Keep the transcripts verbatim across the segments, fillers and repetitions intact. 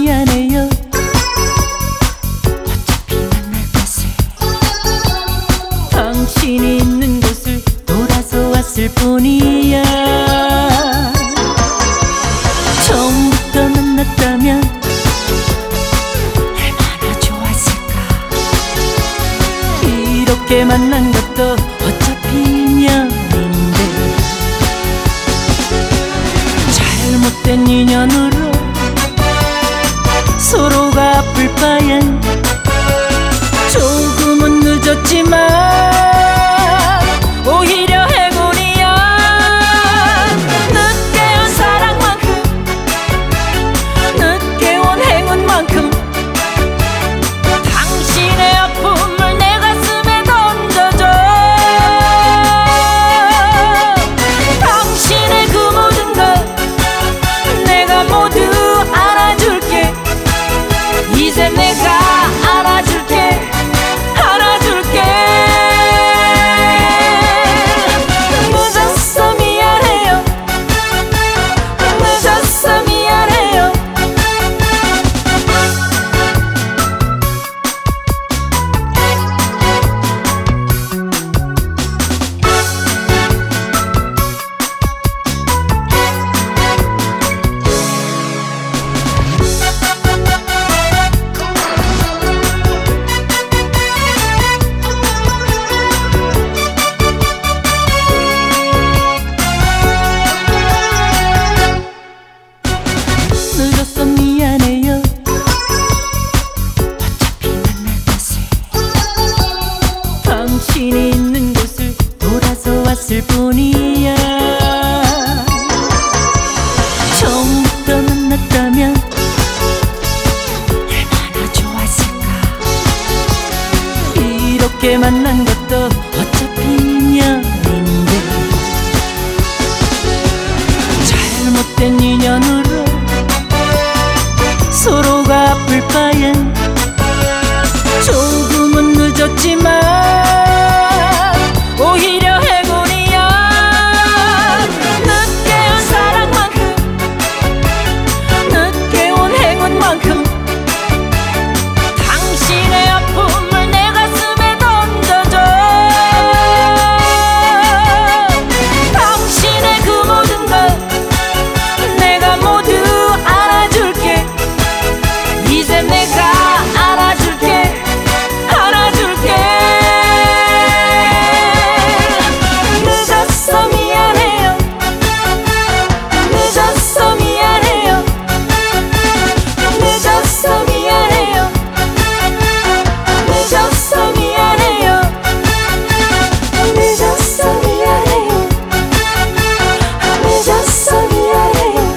미안해요. 어차피 만날 곳을, 당신이 있는 곳을 돌아서 왔을 뿐이야. 처음부터 만났다면 얼마나 좋았을까. 이렇게 만난 것도 어차피 인연인데, 잘못된 인연으로 서로가 아플 바엔 조금은 늦었지만 오히려 행운이야. 늦게 온 사랑만큼, 늦게 온 행운만큼 당신의 아픔을 내 가슴에 던져줘. 당신의 그 모든 것 내가 모두 안아줄게. 이제 내가 안아줄게, 안아줄게. 늦었어 미안해요, 늦었어 미안해요. 늦었어 미안해요. 어차피 만날 곳을, 당신이 있는 곳을 돌아서 왔을 뿐이야. 처음부터 만났다면 얼마나 좋았을까. 이렇게 만난 것도 어차피 인연인데, 잘못된 인연으로 서로가 아플 바엔 조금은 늦었지만 오히려 행운이야. 늦게 온 사랑만큼, 늦게 온 행운만큼 당신의 아픔을 내 가슴에 던져줘. 당신의 그 모든 것 내가 모두 안아줄게. 이제 내가 안아줄게, 안아줄게. 늦었어 미안해요, 늦었어 미안해요, 늦었어 미안해요, 늦었어 미안해요, 늦었어 미안해요, 늦었어 미안해요.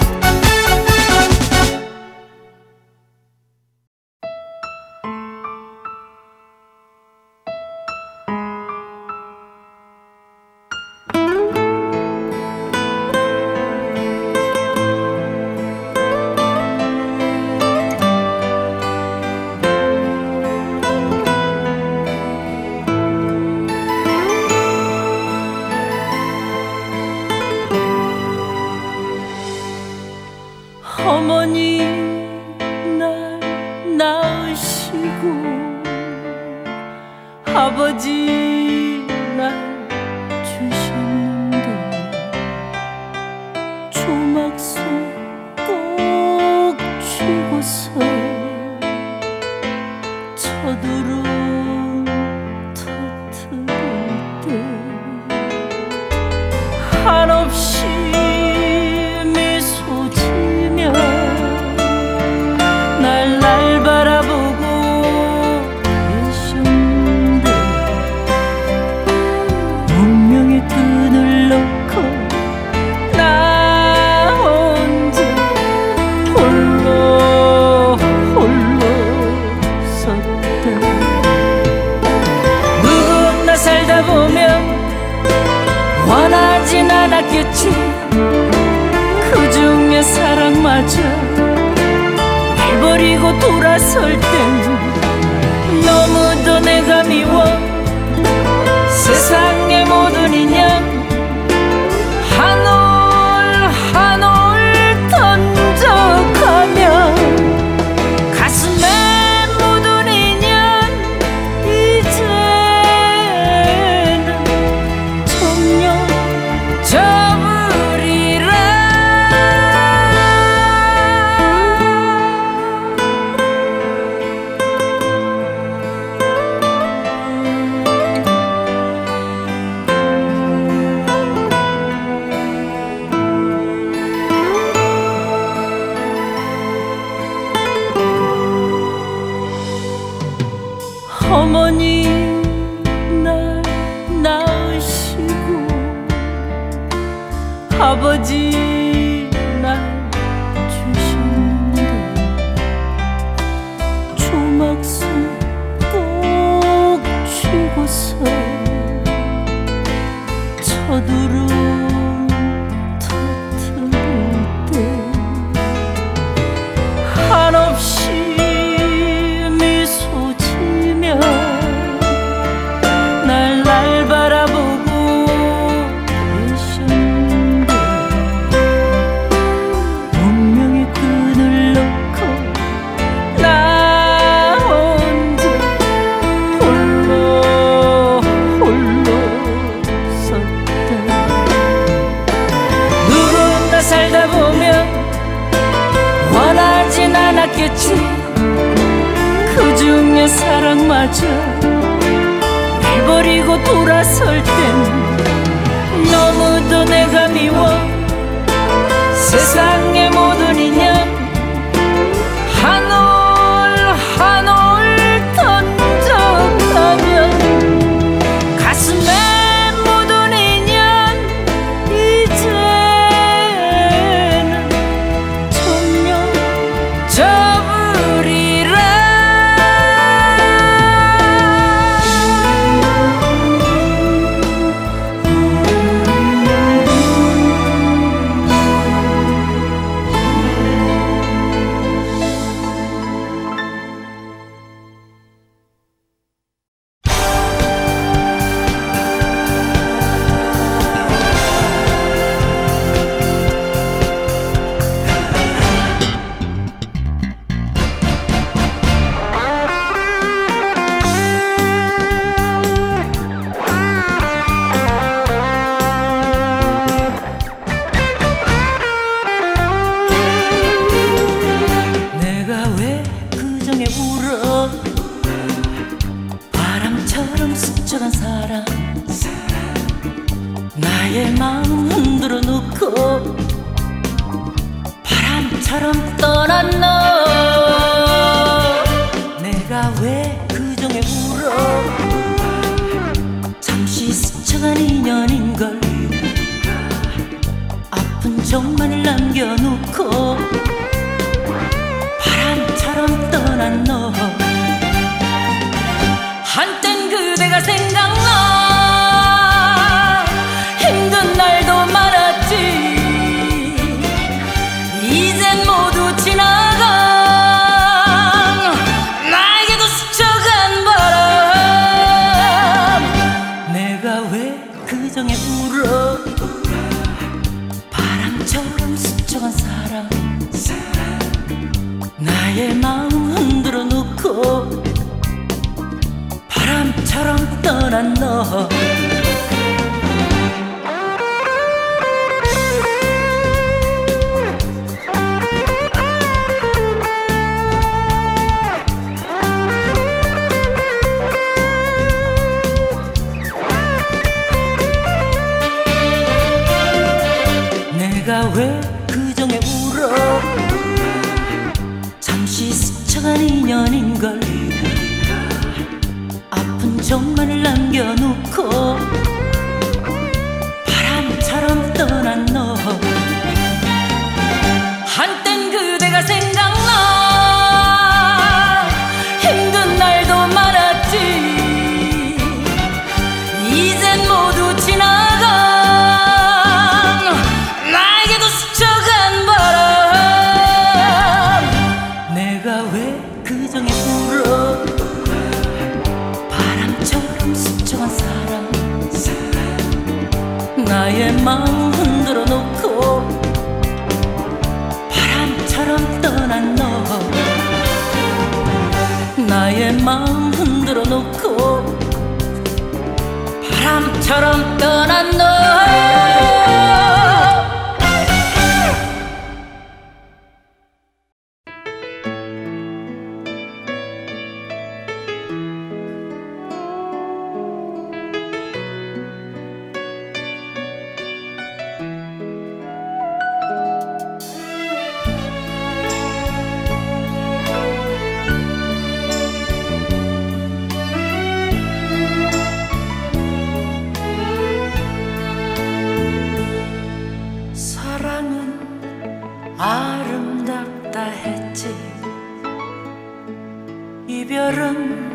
어머니 날 낳으시고 아버지 날 주셨는데, 조막소 꼭 쥐고서 저두름 터뜨릴 때 한없이 미소 지며 날 날 바라보고 계셨는데, 운명의 끈을 놓고 나 혼자 홀로 홀로 섰다. 누구나 살다 보면 원하진 않았겠지. 그중에 사랑마저 날 버리고 돌아설 땐 너무도 내가 미워. 세상의 모든 인연 한 올 한 올 던져가면 어머니 날 낳으시고 아버지 날 주셨는데 조막숨 꼭 쥐고서 저두름 터뜨릴 때 한없이 미소 지며 날 날 바라보고 계셨는데 운명의 끈을 놓고 나 혼자 홀로 홀로 섰다. 누구나 살다 보면 원하진 않았겠지. 그중에 사랑마저 날 버리고 돌아설 땐 너무도 내가 미워. 세상의 모든 인연 한 올 한 올 던져가면 가슴에 묻은 인연 이제는 천년 접으리라. 내가 왜 그정에 울어. 바람처럼 스쳐간 사랑 나의 마음 흔들어 놓고 바람처럼 떠난 너. 내가 왜 그정에 울어. 잠시 스쳐간 인연인걸. 아픈 정만을 남겨놓고 바람처럼 떠난 너. 한땐 그대가 생각나. 힘든 날도 많았지. 이젠 모두 지나간 나에게도 스쳐간 바람. 내가 왜 그정에 울어. 바람처럼 스쳐간 사랑 나의 마음 흔들어 놓고 바람처럼 떠난 너. 내가 왜 그정에 울어. 잠시 스쳐간 인연인걸. 아픈 정만을 남겨놓고 바람처럼 떠난 너. 한땐 그대가 생각나. 힘든 날도 많았지. 이젠 모두 지나간 나에게도 스쳐간 바람. 내가 왜 그정에 울어. 바람처럼 스쳐간 사랑 나의 마음 흔들어 놓고 바람처럼 떠난 너. 나의 마음 흔들어 놓고 바람처럼 떠난 너. 이별은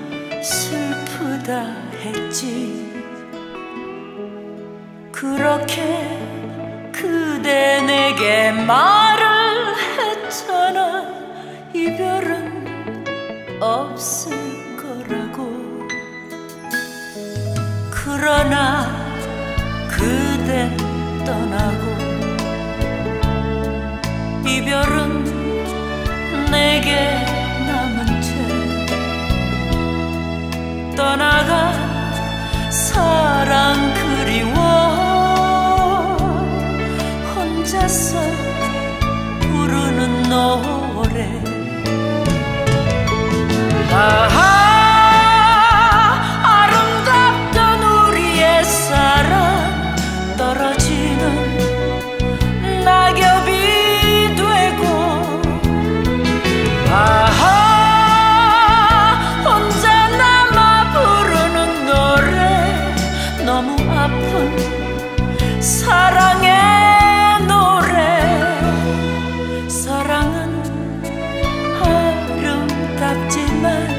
슬프다 했지. 그렇게 그대 내게 말을 했잖아. 이별은 없을 거라고. 그러나 그댄 떠나고 이별은 내게 남은 채 떠나가 사랑 그리워 혼자서 부르는 노래. 아하, 아름답던 우리의 사랑 떨어지는 낙엽이 되고. 아하, 혼자 남아 부르는 노래. 너무 아픈 사랑의 노래. 사랑은 아름답지만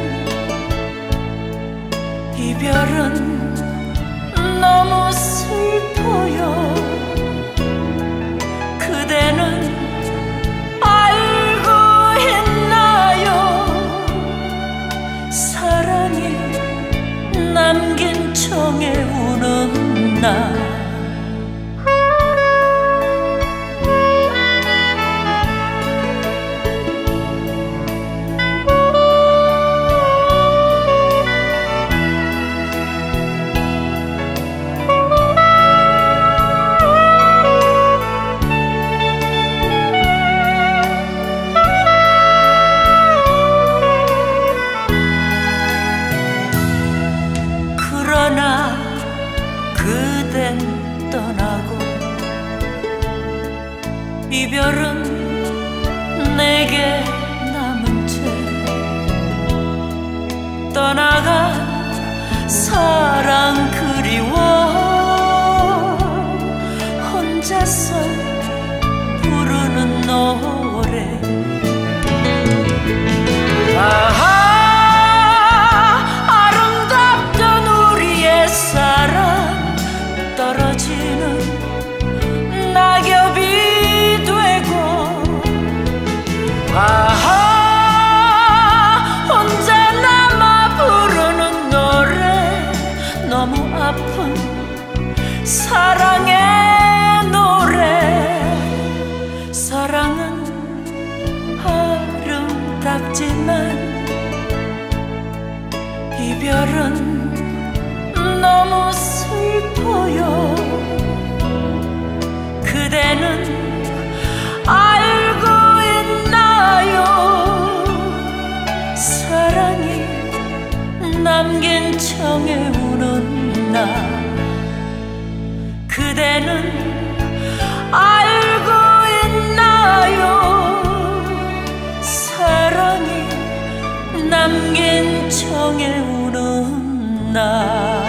이별은 너무 슬퍼요. 그대는 알고 있나요? 사랑이 남긴 청에 우는 나. 그러나 그댄 떠나고 이별은 내게 남은 채 떠나가 사랑 그리워 혼자서 부르는 노래. 아하, 사랑 떨어지는 낙엽이 되고. 아하, 혼자 남아 부르는 노래. 너무 아픈 사랑의 노래. 사랑은 아름답지만 이별은 너무 슬퍼요. 그대는 알고 있나요? 사랑이 남긴 청에 우는 나. 그대는 알고 있나요? 사랑이 남긴 청에 우는 나.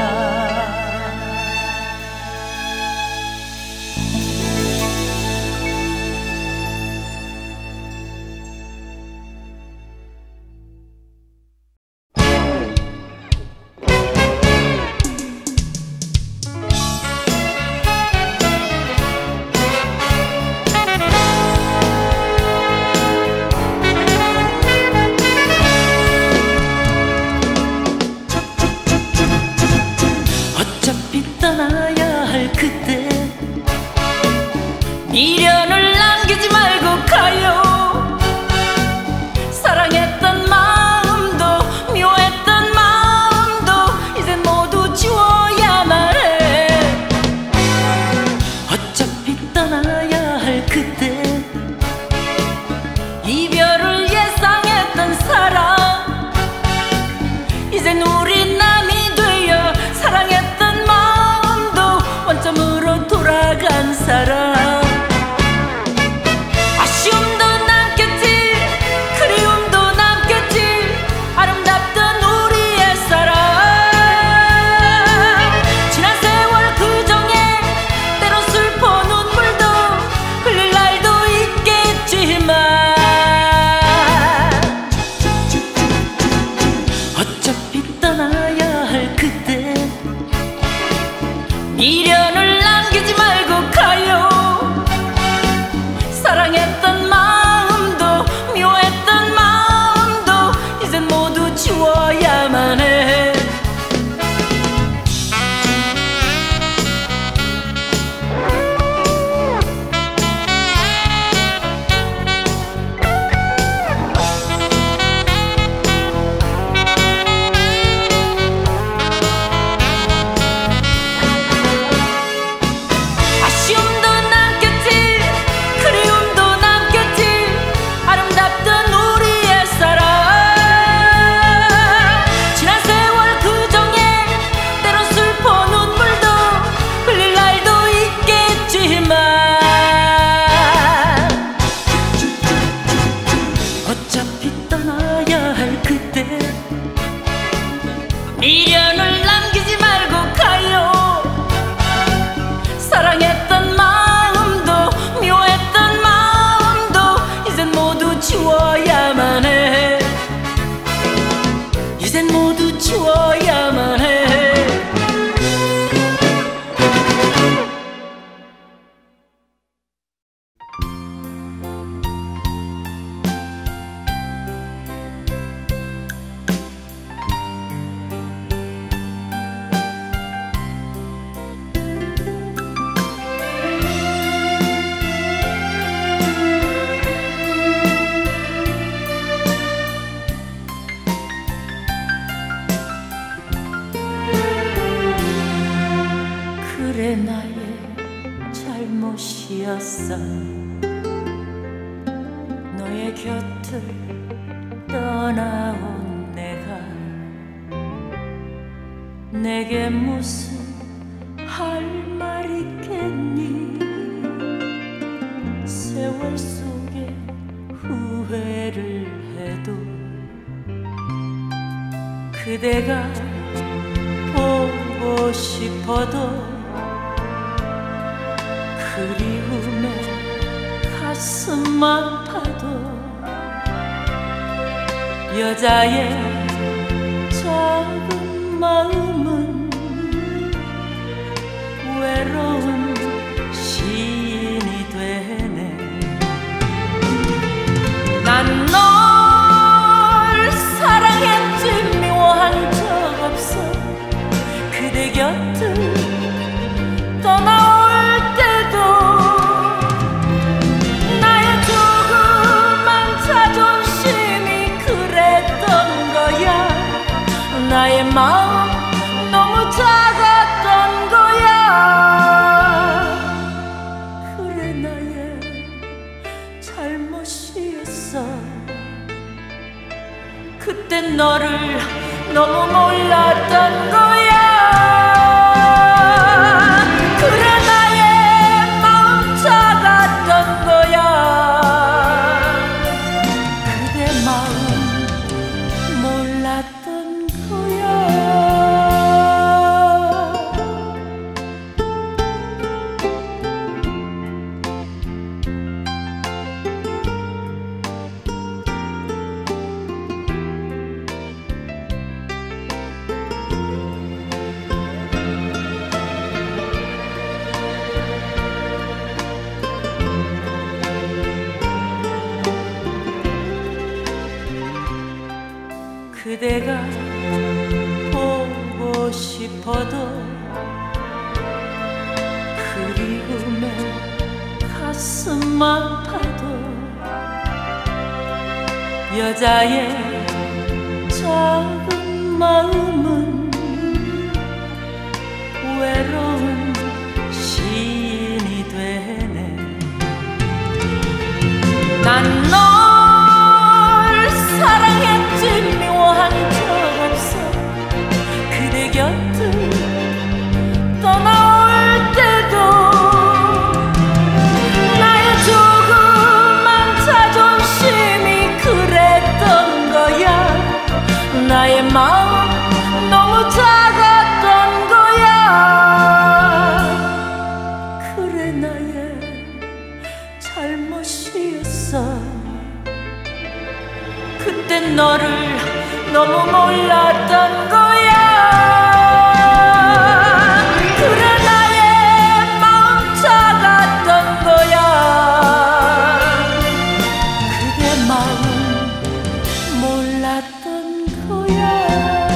있어. 너의 곁을 떠나온 내가 내게 무슨 할 말 있겠니. 세월 속에 후회를 해도 그대가 보고 싶어도 그리움에 가슴만 아파도 여자의 작은 마음은 외로운 시인이 되네. 난 널 사랑했지 미워한 적 없어. 그대 곁을 떠나올 때도 나의 조그만 자존심이 그랬던 거야. 나의 마음 너무 작았던 거야. 그래 나의 잘못이었어. 그땐 너를 너무 몰랐던 거야. 그래 나의 마음 작았던 거야. 그대 마음 몰랐던 거야. 그대가 보고 싶어도 그리움에 가슴만 아파도 여자의 작은 마음은 외로운 시인이 되네. 난 널 사랑했지 미워한 적 없어. 그대 곁을 떠나올 때도 나의 조그만 자존심이 그랬던 거야. 나의 마음 너무 작았던 거야. 그래 나의 잘못이었어. 그땐 너를 너무 몰랐던 거야. 그래 나의 마음 작았던 거야. 그대 마음 몰랐던 거야.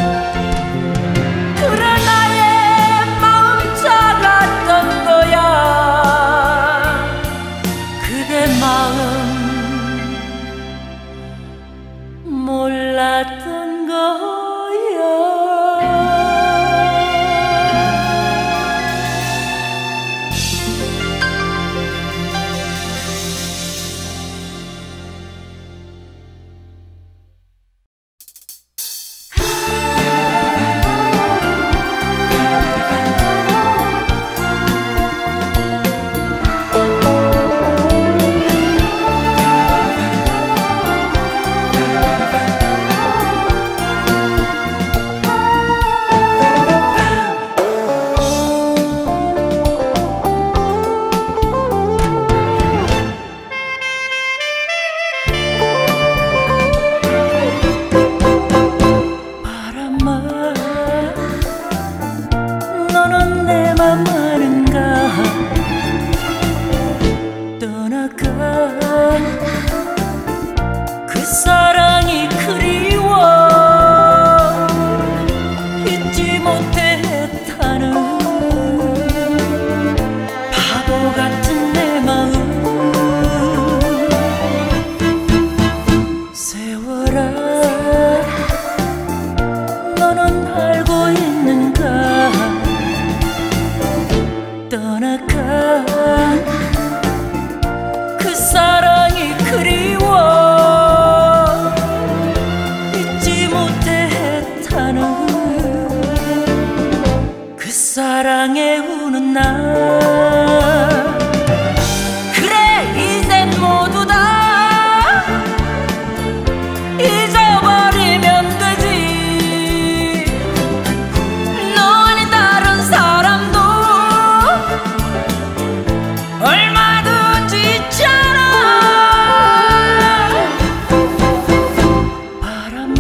그래 나의 마음 작았던 거야. 그대 마음 몰랐던 거야.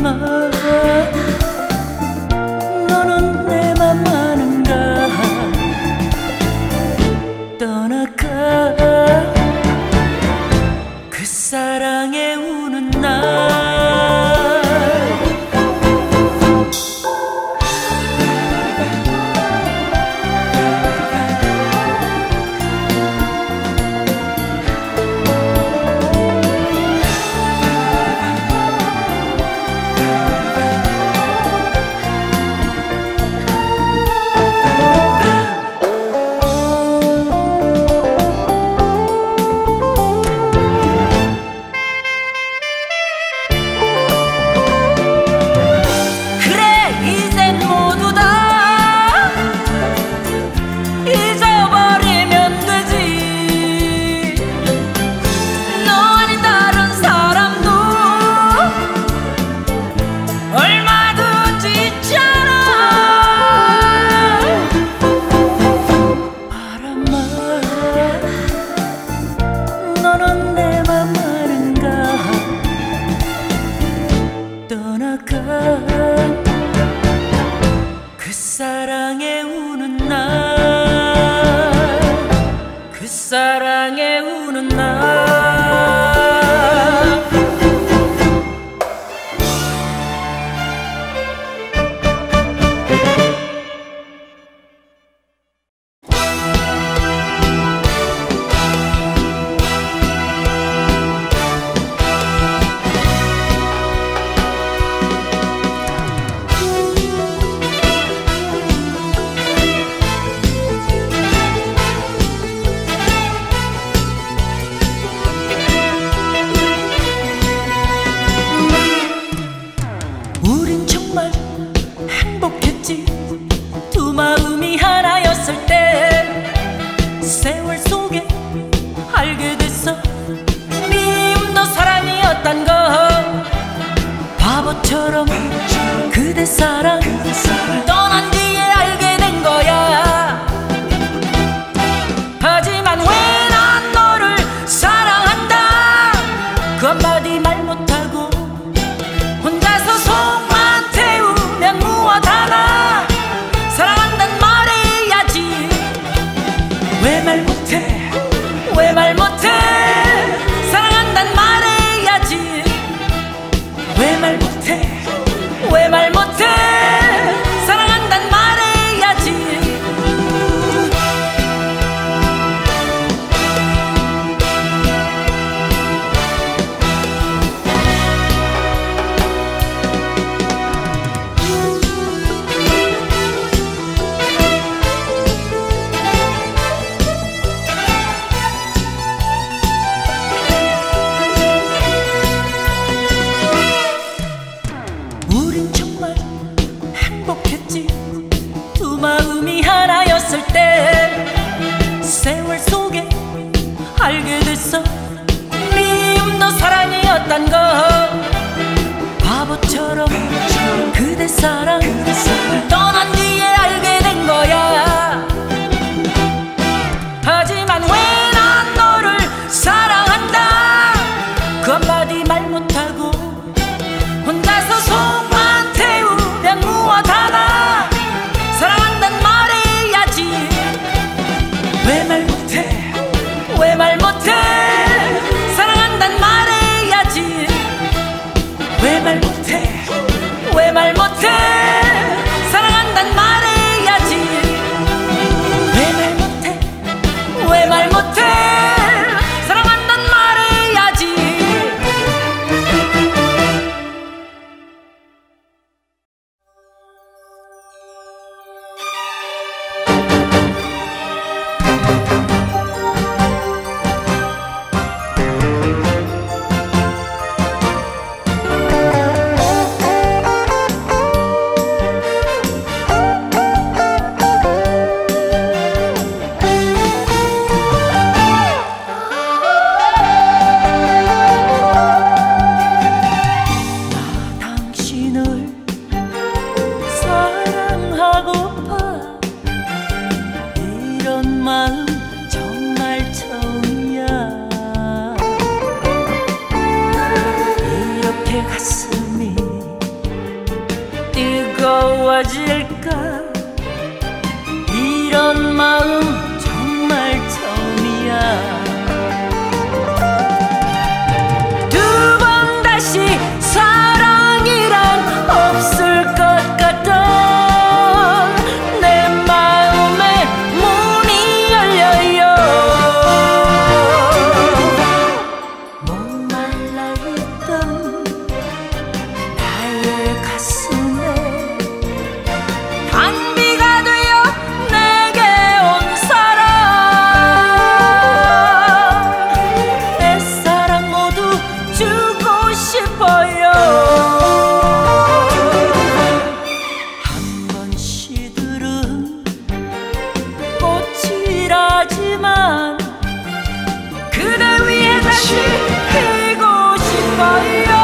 바람아 너는 내 맘 아는가 떠나가 그 사랑에 우는 날 너는 내 맘 아는가 떠나가 그 사랑에 우는 날 그 사랑에 우는 날 우린 정말 행복했지 두 마음이 하나였을 때 세월 속에 알게 됐어 미움도 사랑이었단 거 바보처럼 그대 사랑 떠난 뒤에 알게 된 거야 하지만 왜 난 너를 사랑한다 그 한마디 말 못하고 혼자서 속만 태우면 무엇하나 사랑한단 말해야지 왜 말 못해 왜 말 못해 사랑한단 말해야지 왜 말 못해 왜 말 못해 사랑한단 말해야지 우린 정말 행복했지 두 마음이 하나였을 때 세월 속에 알게 됐어 미움도 사랑이었단 거 바보처럼 그대 사랑 떠난 뒤에 알게 된 거야 하지만 왜 난 너를 사랑한다 그 한마디 말 못하고 혼자서 속만 태우면 무엇하나 사랑한단 말해야지 왜 말 못해 왜 말 못해 사랑한단 말해야지 왜 말 못해 왜 말 못해 사랑한단 말해야지 왜 말 못해 왜 말 못해 사랑한단 말해야지 뜨거워질까? 이런 마음 정말 처음이야. 두 번 다시 사랑이란 없을 것 같던 내 마음의 문이 열려요. 목말라 있던 나의 가슴에 단비가 되어 내게 온 사랑, 내 사랑 모두 주고 싶어요. 한 번 시들은 꽃이라지만 그대 위에 다시 피고 싶어요.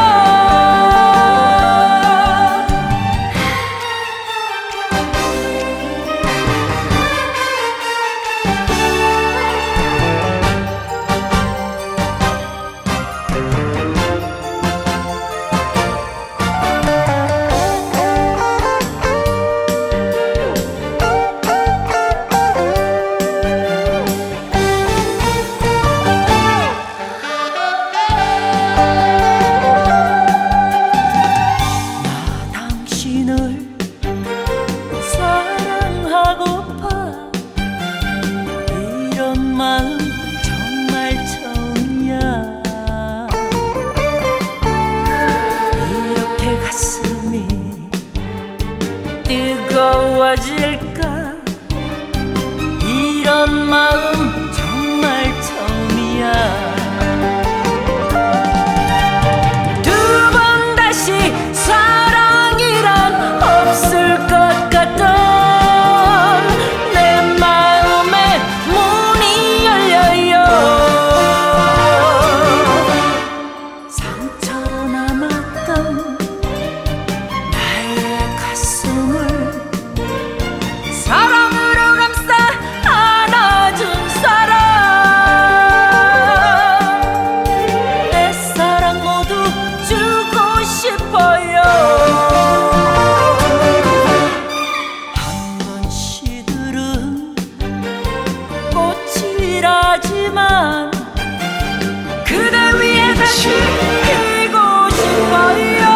사랑하고파. 이런 마음 정말 처음이야. 이렇게 가슴이 뜨거워질까? 이런 마음 정말 처음이야. 사랑으로 감싸 안아준 사랑, 내 사랑 모두 주고 싶어요. 한 번 시들은 꽃이라지만 그대 위에 다시 피고 싶어요.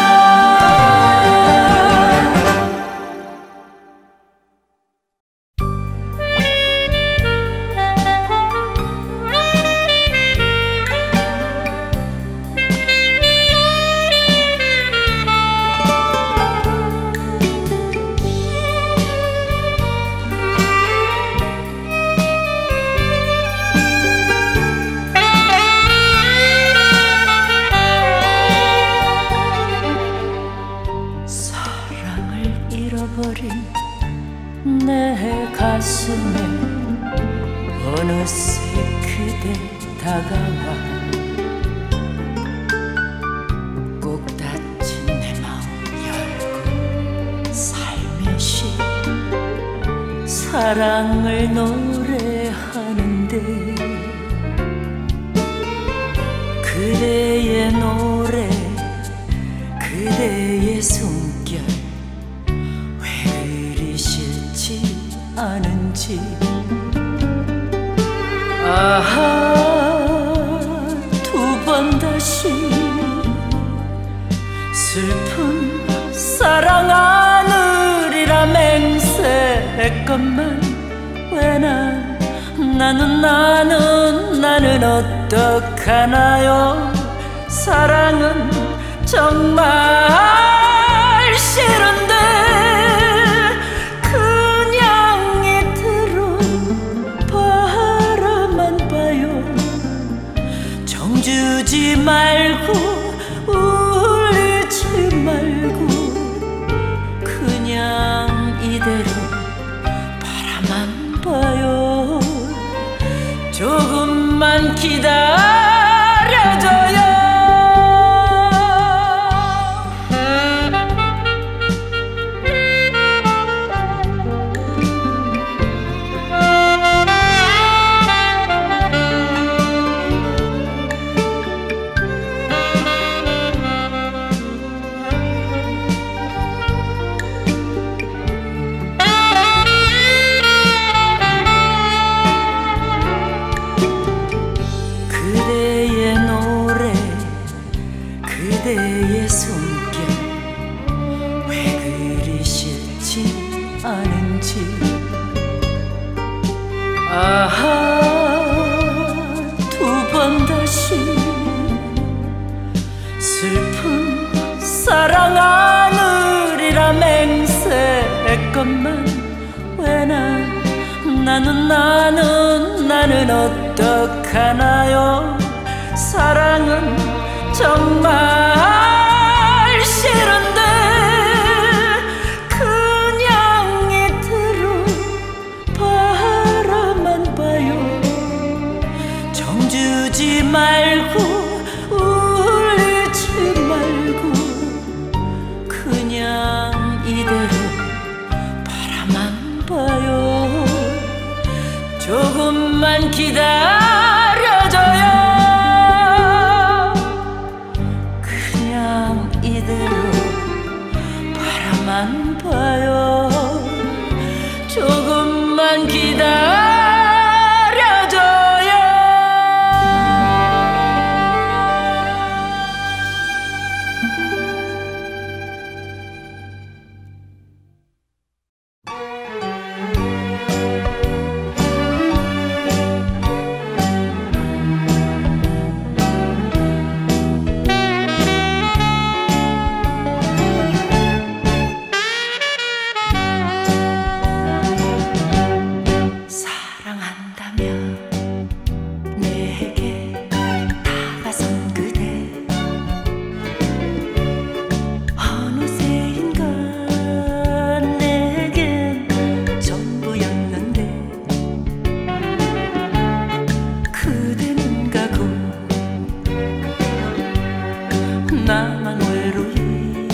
잃어버린 내 가슴에 어느새 그대 다가와 꼭 닫힌 내 마음 열고 살며시 사랑을 노래하는데 그대의 노래 그대의 숨결 않은지. 아하, 두 번 다시 슬픈 사랑 하늘이라 맹세했건만 왜 난 나는 나는 나는 어떡하나요. 사랑은 정말 싫은데 주지 말고 울지 말고 그냥 이대로 바라만 봐요. 조금만 기다려줘요. 건지. 아하, 두 번 다시 슬픈 사랑 하늘이라 맹세했건만 왜 나, 나는 나는 나는 어떡하나요. 사랑은 정말 싫은데 그냥 이대로 바라만 봐요. 정주지 말고 울지 말고 그냥 이대로 바라만 봐요. 조금만 기다려줘요. 그냥 이대로 바라만 봐요. 조금만 기다려줘요. 나만 외로이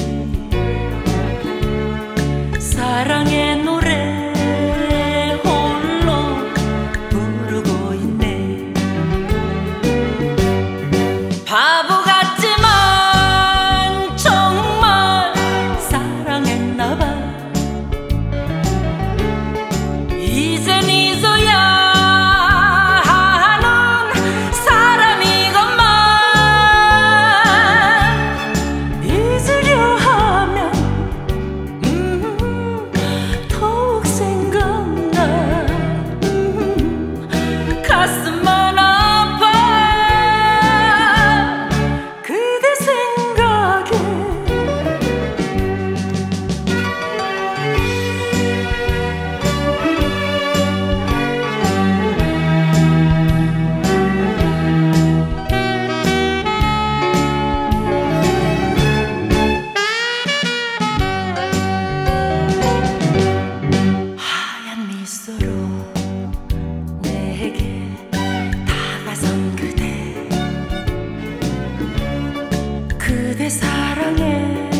사랑의 노래 홀로 부르고 있네. 바보 같지만 정말 사랑했나봐. 이젠 잊어야 가슴만 아파. 그대 생각에 하얀 미소로 내게 다가선 그대, 그대 사랑에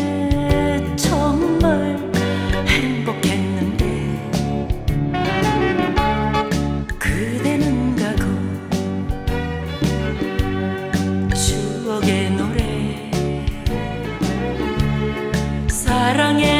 정말 행복했는데 그대는 가고 추억의 노래 사랑의